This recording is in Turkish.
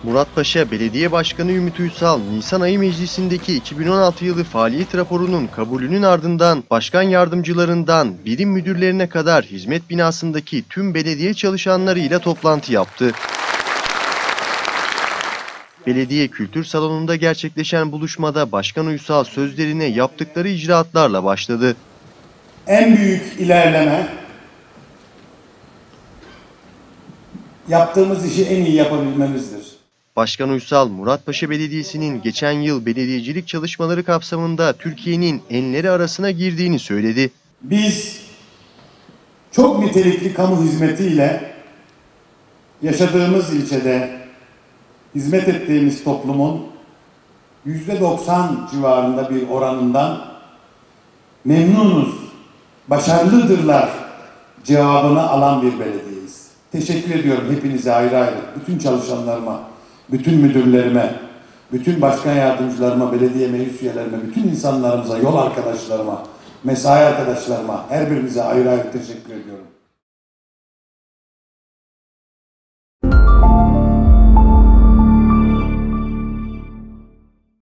Muratpaşa Belediye Başkanı Ümit Uysal, Nisan ayı meclisindeki 2016 yılı faaliyet raporunun kabulünün ardından başkan yardımcılarından birim müdürlerine kadar hizmet binasındaki tüm belediye çalışanlarıyla toplantı yaptı. Belediye Kültür Salonu'nda gerçekleşen buluşmada Başkan Uysal sözlerine yaptıkları icraatlarla başladı. En büyük ilerleme, yaptığımız işi en iyi yapabilmemizdir. Başkan Uysal, Muratpaşa Belediyesi'nin geçen yıl belediyecilik çalışmaları kapsamında Türkiye'nin enleri arasına girdiğini söyledi. Biz çok nitelikli kamu hizmetiyle yaşadığımız ilçede hizmet ettiğimiz toplumun %90 civarında bir oranından memnunuz, başarılıdırlar cevabını alan bir belediyeyiz. Teşekkür ediyorum hepinize ayrı ayrı, bütün çalışanlarıma, bütün müdürlerime, bütün başkan yardımcılarıma, belediye meclis üyelerime, bütün insanlarımıza, yol arkadaşlarıma, mesai arkadaşlarıma, her birinize ayrı ayrı teşekkür ediyorum.